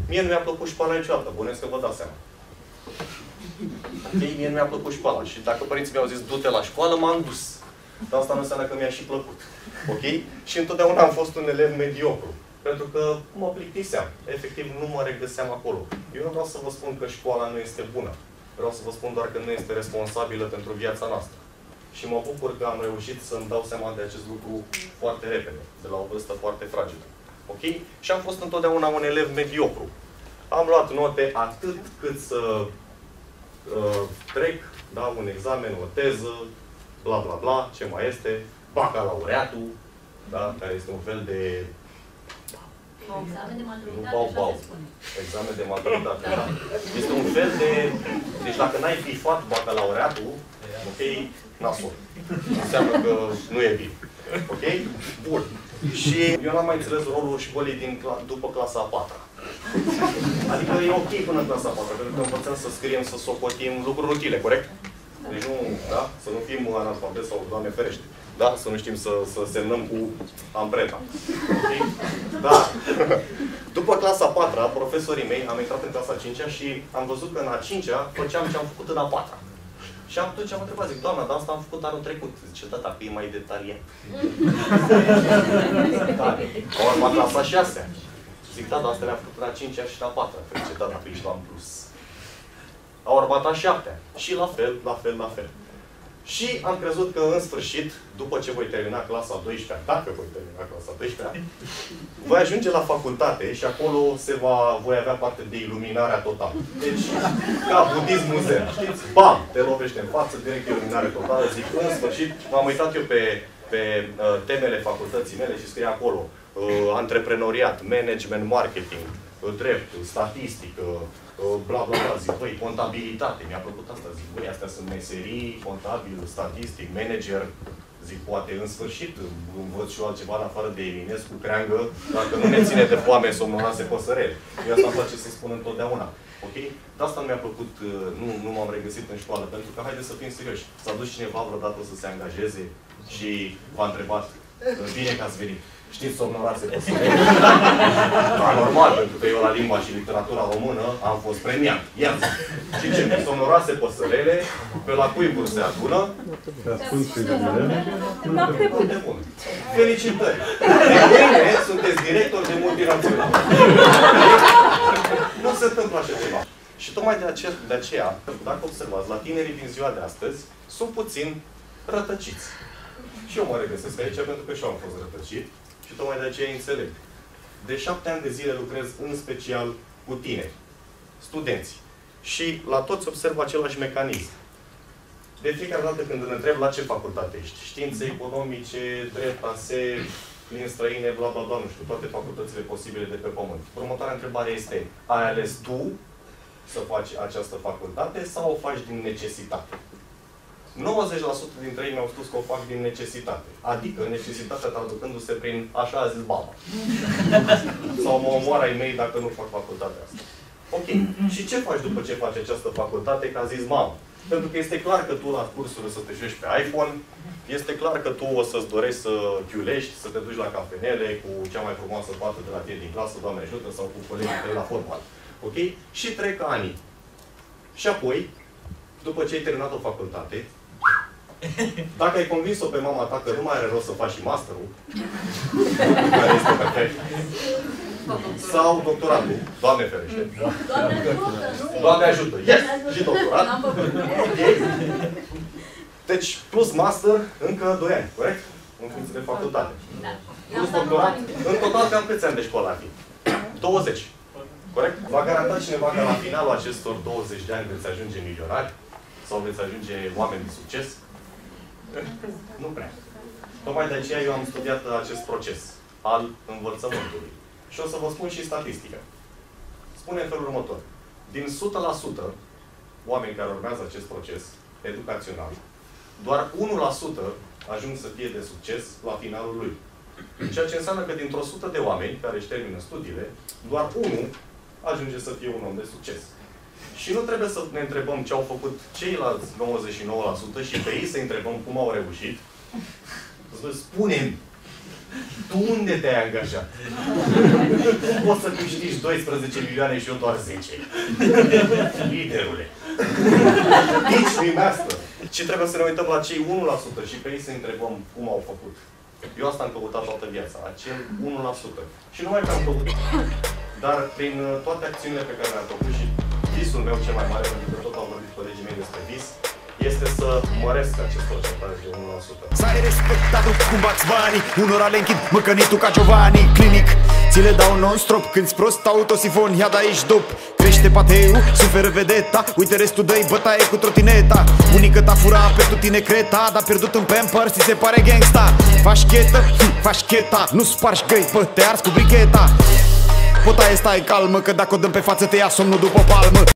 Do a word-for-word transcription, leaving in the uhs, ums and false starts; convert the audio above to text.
Mie nu mi-a plăcut școala niciodată, bănuiesc că vă dați seama. Ok? Mie nu mi-a plăcut școala. Și dacă părinții mi-au zis, du-te la școală, m-am dus. Dar asta nu înseamnă că mi-a și plăcut. Ok? Și întotdeauna am fost un elev mediocru. Pentru că mă plictiseam. Efectiv, nu mă regăseam acolo. Eu nu vreau să vă spun că școala nu este bună. Vreau să vă spun doar că nu este responsabilă pentru viața noastră. Și mă bucur că am reușit să-mi dau seama de acest lucru foarte repede, de la o vârstă foarte fragilă. Ok? Și am fost întotdeauna un elev mediocru. Am luat note atât cât să uh, trec, da, un examen, o teză, bla bla bla, ce mai este, bacalaureatul, da, care este un fel de... Examen de maturitate, nu bau, bau. Examen de maturitate, da. Este un fel de... Deci dacă n-ai bifat bacalaureatul, ok, nasol. Înseamnă că nu e bine. Ok? Bun. Și eu n-am mai înțeles rolul școlii din, după clasa a patra. Adică e ok până în clasa a patra, pentru că învățăm să scriem, să socotim lucruri utile, corect? Deci nu, da? Să nu fim analfabeti sau, Doamne ferește. Da? Să nu știm să, să semnăm cu amprenta. Ok? Da. După clasa a patra, profesorii mei, am intrat în clasa a cincea și am văzut că în a cincea făceam ce am făcut în a patra. Și atunci am întrebat, zic, doamna, dar asta am făcut anul trecut. Zice, da, dacă e mai detaliat. Da, au urmat clasa a șasea. Zic, da, dar asta le-am făcut în a cincea și în a patra. Zice, da, dacă ești la în plus. Au urmat a șaptea. Și la fel, la fel, la fel. Și am crezut că, în sfârșit, după ce voi termina clasa a douăsprezecea, dacă voi termina clasa a douăsprezecea, voi ajunge la facultate și acolo se va, voi avea parte de iluminarea totală. Deci, ca budismul zen, știți? Bam! Te lovește în față, direct iluminare totală. Zic, în sfârșit, m-am uitat eu pe, pe uh, temele facultății mele și scrie acolo uh, antreprenoriat, management, marketing, uh, drept, statistică, bla, bla, bla, zic, băi, contabilitate, mi-a plăcut asta, zic, băi, astea sunt meserii, contabil, statistic, manager, zic, poate în sfârșit învăț și eu altceva în afară de Eminescu, creangă, dacă nu ne ține de foame, somnoroase păsărele. Eu asta îmi place să spun întotdeauna, ok? De asta nu mi-a plăcut, nu, nu m-am regăsit în școală, pentru că, haideți să fim serioși, s-a dus cineva vreodată să se angajeze și v-a întrebat, bine că ați venit. Știți, somnoroase păsărele? Da, normal, pentru că eu la limba și literatura română am fost premiat. Ia zi. Și ce? Somnoroase păsărele, pe la cuiburi se adună. Noapte bună. Felicitări! De mâine sunteți director de multinațional. Nu se întâmplă așa ceva. Și tocmai de aceea, de aceea, dacă observați, la tinerii din ziua de astăzi, sunt puțin rătăciți. Și eu mă regăsesc aici pentru că și eu am fost rătăcit. Și tocmai de aceea înțeleg. De șapte ani de zile lucrez în special cu tineri, studenți. Și la toți observ același mecanism. De fiecare dată când îl întreb la ce facultate ești, științe economice, drept, ase, limbi străine, bla, bla, bla, nu știu, toate facultățile posibile de pe pământ. Următoarea întrebare este, ai ales tu să faci această facultate sau o faci din necesitate? nouăzeci la sută dintre ei mi-au spus că o fac din necesitate. Adică necesitatea traducându-se prin așa a zis baba. Sau mă omoară ai mei dacă nu fac facultatea asta. Ok. Și ce faci după ce faci această facultate, că a zis mama? Pentru că este clar că tu la cursuri o să te joci pe iPhone, este clar că tu o să-ți dorești să chiulești, să te duci la cafenele cu cea mai frumoasă fată de la tine din clasă, Doamne ajută, sau cu colegii tăi la fotbal. Ok? Și trec anii. Și apoi, după ce ai terminat o facultate, dacă ai convins-o pe mama ta că nu mai are rost să faci și masterul, care este perfect, sau doctoratul, Doamne ferește. Doamne ajută! Doamne ajută! Yes! Și doctorat. Okay. Deci, plus master, încă doi ani, corect? În funcție de facultate. Plus doctorat, în total cam câți ani de școală ar fi? douăzeci. Corect? Va garanta cineva că la finalul acestor douăzeci de ani veți ajunge milionari? Sau veți ajunge oameni de succes? Nu prea. Tocmai de aceea eu am studiat acest proces al învățământului. Și o să vă spun și statistica. Spune în felul următor. Din o sută la sută oameni care urmează acest proces educațional, doar unu la sută ajung să fie de succes la finalul lui. Ceea ce înseamnă că dintr-o sută de oameni care își termină studiile, doar unul ajunge să fie un om de succes. Și nu trebuie să ne întrebăm ce au făcut ceilalți nouăzeci și nouă la sută și pe ei să întrebăm cum au reușit. Spune-mi Tu unde te-ai angajat? Cum poți să câștigi doisprezece milioane și eu doar zece? Liderule! Nici din asta! Și trebuie să ne uităm la cei unu la sută și pe ei să întrebăm cum au făcut. Eu asta am căutat toată viața, acel unu la sută. Și nu mai că am căutat. Dar prin toate acțiunile pe care le-am făcut și visul meu cel mai mare, pentru că tot au vorbit colegii mei despre vis, este să măresc acest procentaj de unu la sută. Să ai respectat cum bați banii, unora le închid măcănitul ca Giovanni. Clinic, ți le dau non-stop, când-ți prost autosifon, ia de aici dop. Crește pateu, suferă vedeta, uite restul dă-i bătaie cu trotineta. Unică ta fura pentru tine creta, dar pierdut în Pampers, ți se pare gangsta. Faci chetă, faci cheta, nu spargi găi, bă, te arzi cu bricheta. Potaie, stai calmă, că dacă o dăm pe față te ia somnul după palmă.